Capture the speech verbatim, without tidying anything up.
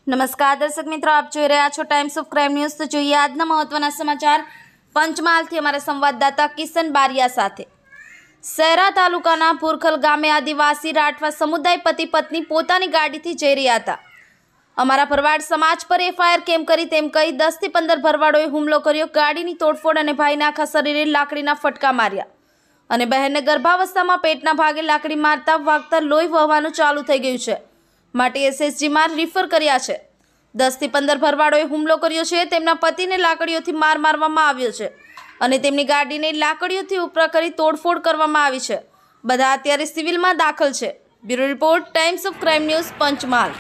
નમસ્કાર દર્શક મિત્રો, આપ જોઈ રહ્યા છો ટાઈમ્સ ઓફ ક્રાઇમ ન્યૂઝ। તો જોઈએ આજના મહત્વના સમાચાર પંચમહાલથી અમારા સંવાદદાતા કિશન બારિયા સાથે। શહેરા તાલુકાના પુરખલ ગામે આદિવાસી રાઠવા સમુદાય પતિ પત્ની પોતાની ગાડીથી જઈ રહ્યા હતા। અમારા ભરવાડ સમાજ પર એફઆઈઆર કેમ કરી તેમ કહી દસ થી પંદર ભરવાડોએ હુમલો કર્યો, ગાડીની તોડફોડ અને ભાઈના આખા શરીરે લાકડીના ફટકા માર્યા અને બહેનને ગર્ભાવસ્થામાં પેટના ભાગે લાકડી મારતા વાગતા લોહી વહેવાનું ચાલુ થઈ ગયું છે, માટે એસએસજીમાં રિફર કર્યા છે। દસ થી પંદર ભરવાડોએ હુમલો કર્યો છે। તેમના પતિને લાકડીઓથી માર મારવામાં આવ્યો છે અને તેમની ગાડીને લાકડીઓથી ઉપરા કરી તોડફોડ કરવામાં આવી છે। બધા અત્યારે સિવિલમાં દાખલ છે। Bureau report, times of crime news, Panchmahal.